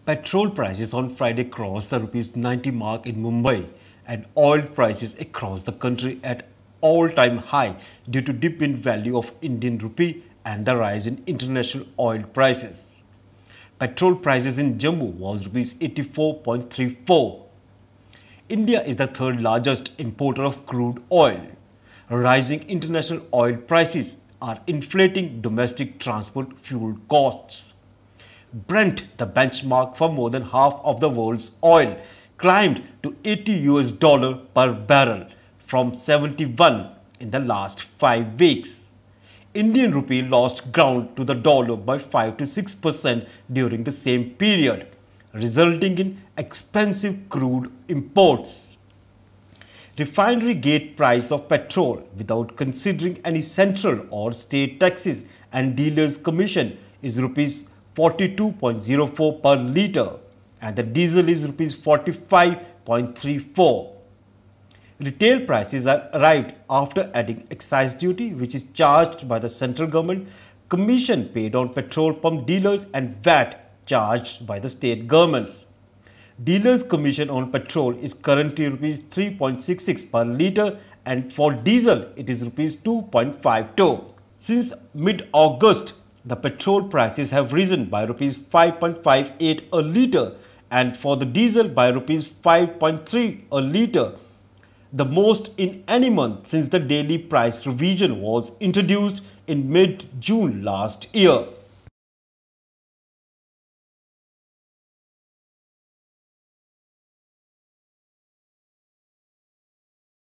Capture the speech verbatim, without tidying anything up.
Petrol prices on Friday crossed the rupees ninety mark in Mumbai and oil prices across the country at all-time high due to dip in value of Indian rupee and the rise in international oil prices. Petrol prices in Jammu was rupees eighty-four point three four. India is the third largest importer of crude oil. Rising international oil prices are inflating domestic transport fuel costs. Brent, the benchmark for more than half of the world's oil, climbed to eighty U S dollar per barrel from seventy-one in the last five weeks. Indian rupee lost ground to the dollar by five to six percent during the same period, resulting in expensive crude imports. Refinery gate price of petrol without considering any central or state taxes and dealers commission is rupees forty-two point zero four per litre and the diesel is rupees forty-five point three four. Retail prices are arrived after adding excise duty, which is charged by the central government, commission paid on petrol pump dealers and V A T charged by the state governments. Dealers' commission on petrol is currently rupees three point six six per litre and for diesel it is rupees two point five two. Since mid-August, the petrol prices have risen by rupees five point five eight a litre and for the diesel by rupees five point three a litre, the most in any month since the daily price revision was introduced in mid-June last year.